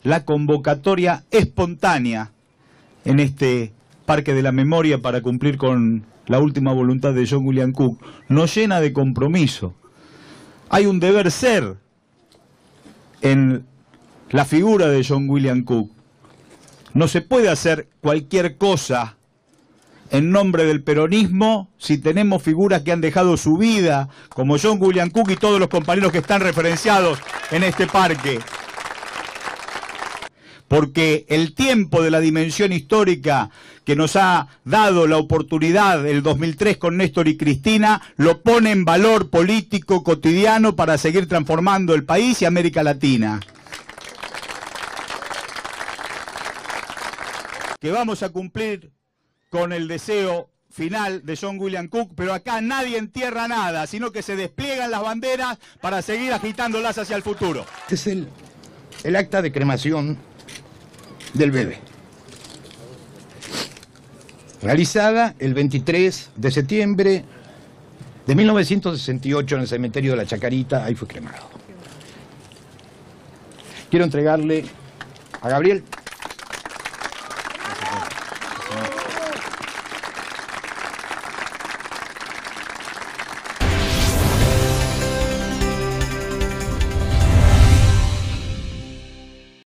la convocatoria espontánea en este Parque de la Memoria para cumplir con la última voluntad de John William Cook nos llena de compromiso. Hay un deber ser en la figura de John William Cook. No se puede hacer cualquier cosa en nombre del peronismo si tenemos figuras que han dejado su vida, como John William Cook y todos los compañeros que están referenciados en este parque. Porque el tiempo de la dimensión histórica que nos ha dado la oportunidad el 2003 con Néstor y Cristina lo pone en valor político cotidiano para seguir transformando el país y América Latina. Que vamos a cumplir con el deseo final de John William Cook, pero acá nadie entierra nada, sino que se despliegan las banderas para seguir agitándolas hacia el futuro. Este es el acta de cremación del bebé, realizada el 23 de septiembre de 1968 en el cementerio de la Chacarita. Ahí fue cremado. Quiero entregarle a Gabriel